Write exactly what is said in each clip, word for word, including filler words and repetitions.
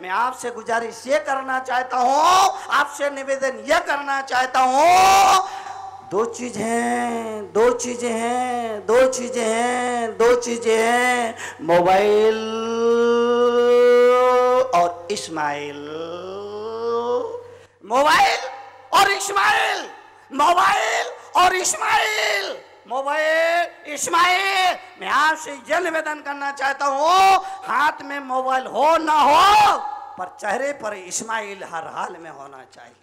मैं आपसे गुजारिश ये करना चाहता हूँ, आपसे निवेदन ये करना चाहता हूँ, दो चीजें हैं, दो चीजें हैं, दो चीजें हैं, दो चीजें हैं, मोबाइल और इस्माइल। मोबाइल और इस्माइल, मोबाइल और इस्माइल, मोबाइल इस्माइल। मैं आपसे यह निवेदन करना चाहता हूँ, हाथ में मोबाइल हो ना हो पर चेहरे पर इस्माइल हर हाल में होना चाहिए।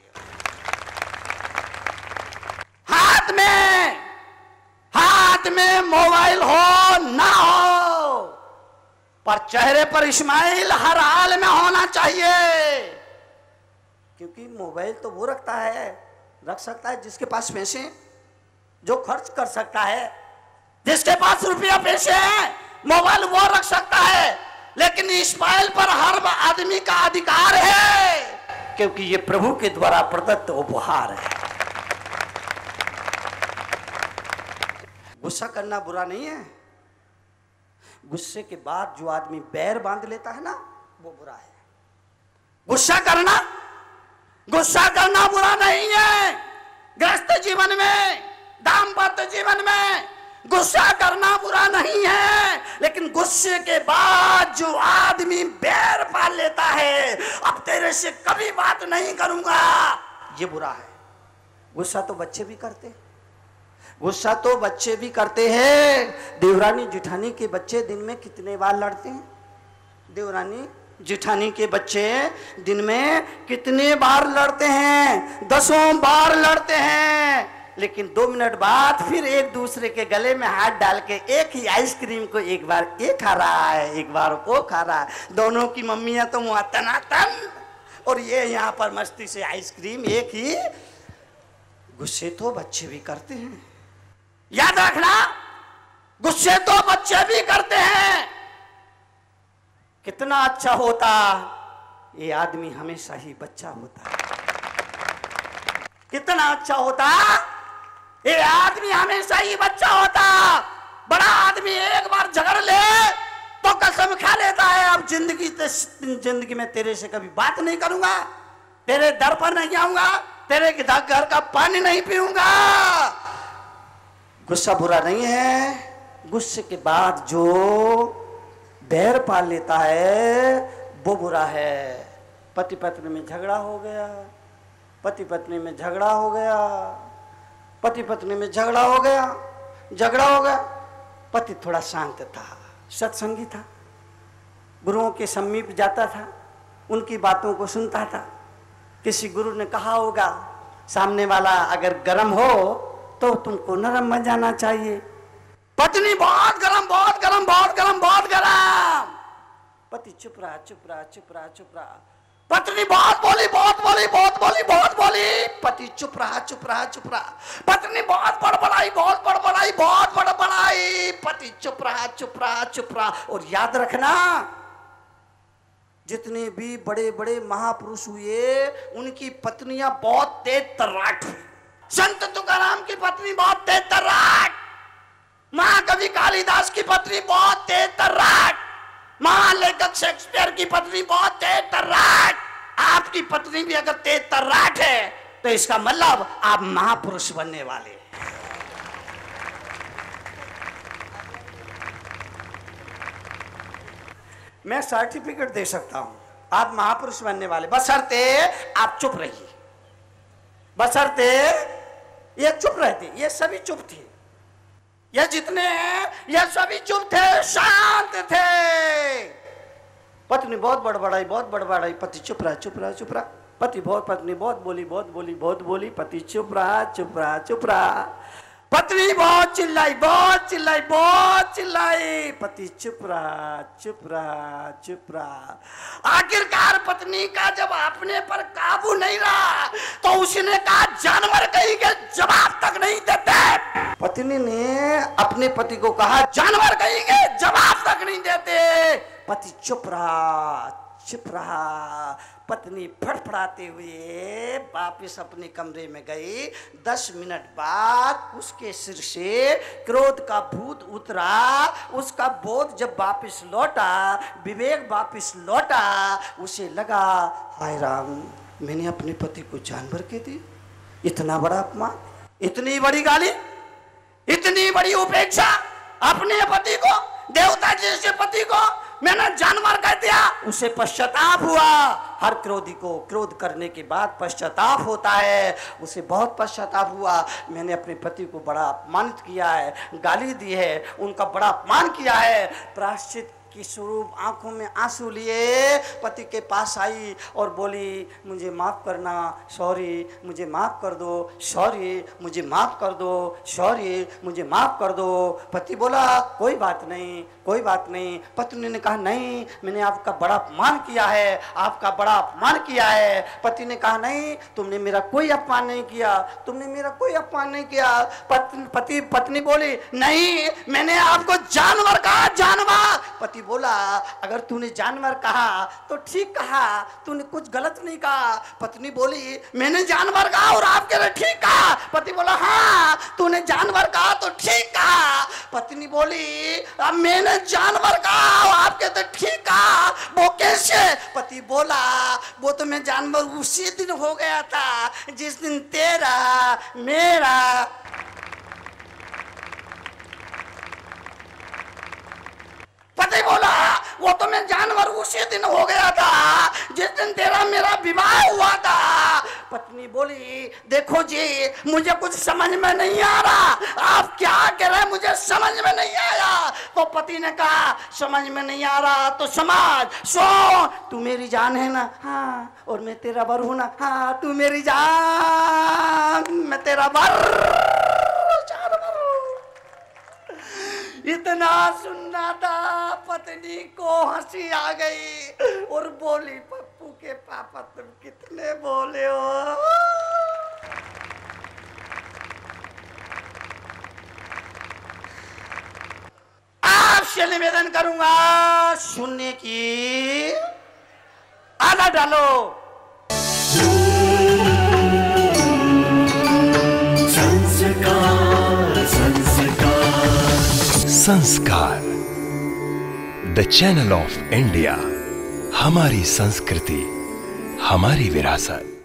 हाथ में हाथ में मोबाइल हो ना हो पर चेहरे पर इस्माइल हर हाल में होना चाहिए। क्योंकि मोबाइल तो वो रखता है, रख सकता है जिसके पास पैसे, जो खर्च कर सकता है, जिसके पास रुपया पैसे हैं, मोबाइल वो रख सकता है। लेकिन इस्माइल पर हर आदमी का अधिकार है, क्योंकि ये प्रभु के द्वारा प्रदत्त उपहार है। गुस्सा करना बुरा नहीं है, गुस्से के बाद जो आदमी बैर बांध लेता है ना, वो बुरा है। गुस्सा करना गुस्सा करना बुरा नहीं है। गृहस्थ जीवन में, दाम्पत्य जीवन में गुस्सा करना बुरा नहीं है, लेकिन गुस्से के बाद जो आदमी बैर पाल लेता है, अब तेरे से कभी बात नहीं करूंगा, ये बुरा है। गुस्सा तो बच्चे भी करते हैं, गुस्सा तो बच्चे भी करते हैं। देवरानी जिठानी के बच्चे दिन में कितने बार लड़ते हैं? देवरानी जिठानी के बच्चे दिन में कितने बार लड़ते हैं? दसों बार लड़ते हैं। लेकिन दो मिनट बाद फिर एक दूसरे के गले में हाथ डाल के एक ही आइसक्रीम को एक बार एक खा रहा है, एक बार वो खा रहा है। दोनों की मम्मियां तो मुँह तनातन, और ये यहाँ पर मस्ती से आइसक्रीम एक ही। गुस्से तो बच्चे भी करते हैं, याद रखना, गुस्से तो बच्चे भी करते हैं। कितना अच्छा होता ये आदमी हमेशा ही बच्चा होता। कितना अच्छा होता ये आदमी हमेशा ही बच्चा होता। बड़ा आदमी एक बार झगड़ ले तो कसम खा लेता है, अब जिंदगी जिंदगी में तेरे से कभी बात नहीं करूंगा, तेरे दर पर नहीं आऊंगा, तेरे घर का पानी नहीं पीऊंगा। गुस्सा बुरा नहीं है, गुस्से के बाद जो बैर पाल लेता है वो बुरा है। पति पत्नी में झगड़ा हो गया, पति पत्नी में झगड़ा हो गया, पति पत्नी में झगड़ा हो गया, झगड़ा हो गया। पति थोड़ा शांत था, सत्संगी था, गुरुओं के समीप जाता था, उनकी बातों को सुनता था। किसी गुरु ने कहा होगा, सामने वाला अगर गर्म हो तो तुमको नरम बन जाना चाहिए। पत्नी बहुत गरम, बहुत गरम, बहुत गरम, बहुत गरम। पति चुप रहा, चुप रहा, चुप रहा, चुप रहा। पत्नी बहुत बोली, बहुत बोली, बहुत बोली, बहुत बोली। पति चुप रहा, चुप रहा, चुप रहा। पत्नी बहुत बड़बड़ाई, बहुत बड़बड़ाई, बहुत बड़बड़ाई। पति चुप रहा, चुप रहा, चुप रहा। और याद रखना, जितने भी बड़े बड़े महापुरुष हुए, उनकी पत्नियां बहुत तेज तर्राट हुई। संत तुकाराम की पत्नी बहुत तेज तर्राट, महाकवि कालिदास की पत्नी बहुत तेज तर्राट, महालेखक शेक्सपियर की पत्नी बहुत तेज तर्राट। आपकी पत्नी भी अगर तेज तर्राट है तो इसका मतलब आप महापुरुष बनने वाले। मैं सर्टिफिकेट दे सकता हूं आप महापुरुष बनने वाले, बशर्ते आप चुप रहिए, बशर्ते ये चुप रहते। ये सभी चुप थे, ये जितने हैं ये सभी चुप थे, शांत थे। पत्नी बहुत बड़बड़ाई, बहुत बड़बड़ाई। पति चुप रहा, चुप रहा, चुप रहा। पति बहुत पत्नी बहुत बोली, बहुत बोली, बहुत बोली। पति चुप रहा, चुप रहा, चुप रहा। पत्नी बहुत चिल्लाई, बहुत चिल्लाई, बहुत चिल्लाई। पति चुप रहा, चुप रहा, चुप रहा। आखिरकार पत्नी का जब अपने पर काबू नहीं रहा तो उसने कहा, जानवर कहीं के जवाब तक नहीं देते। पत्नी ने अपने पति को कहा, जानवर कहीं के जवाब तक नहीं देते। पति चुप रहा, चुप रहा। पत्नी फड़फड़ाते हुए वापिस अपने कमरे में गई। दस मिनट बाद उसके सिर से क्रोध का भूत उतरा। उसका बोध जब वापिस लौटा, विवेक वापिस लौटा, उसे लगा हाय राम, मैंने अपने पति को जानवर के दी। इतना बड़ा अपमान, इतनी बड़ी गाली, इतनी बड़ी उपेक्षा, अपने पति को, देवता जैसे पति को मैंने जानवर कह दिया। उसे पश्चाताप हुआ। हर क्रोधी को क्रोध करने के बाद पश्चाताप होता है। उसे बहुत पश्चाताप हुआ, मैंने अपने पति को बड़ा अपमानित किया है, गाली दी है, उनका बड़ा अपमान किया है। प्रायश्चित की स्वरूप आंखों में आंसू लिए पति के पास आई और बोली मुझे माफ़ करना, सॉरी, मुझे माफ़ कर दो, सॉरी, मुझे माफ़ कर दो, सॉरी, मुझे माफ़ कर दो। पति बोला कोई बात नहीं, कोई बात नहीं। पत्नी ने कहा नहीं, मैंने आपका बड़ा अपमान किया है, आपका बड़ा अपमान किया है। पति ने कहा नहीं, तुमने मेरा कोई अपमान नहीं किया, तुमने मेरा कोई अपमान नहीं किया। पत्नी पति पत्नी बोली नहीं, मैंने आपको जानवर कहा, जानवर। पति बोला अगर तूने जानवर कहा तो ठीक कहा, तूने कुछ गलत नहीं कहा। पत्नी बोली मैंने जानवर कहा और आप कह रहे ठीक कहा। पति बोला हाँ, तूने जानवर कहा तो ठीक कहा। पत्नी बोली अब मैंने जानवर कहा और आप कहते ठीक कहा, वो कैसे? पति बोला वो तो मैं जानवर उसी दिन हो गया था जिस दिन तेरा मेरा पति बोला वो तो मैं जानवर उसी दिन हो गया था जिस दिन तेरा मेरा विवाह हुआ था। पत्नी बोली देखो जी, मुझे कुछ समझ में नहीं आ रहा, आप क्या कह रहे हैं मुझे समझ में नहीं आया। तो पति ने कहा समझ में नहीं आ रहा तो समझ, सो तू मेरी जान है ना, हाँ, और मैं तेरा वर हूं ना, हाँ, तू मेरी जान, मैं तेरा वर। इतना सुनना था, पत्नी को हंसी आ गई और बोली पप्पू के पापा तुम कितने बोले हो। आपसे निवेदन करूंगा सुनने की आदत डालो। संस्कार संस्कार संस्कार, द चैनल ऑफ इंडिया। हमारी संस्कृति, हमारी विरासत।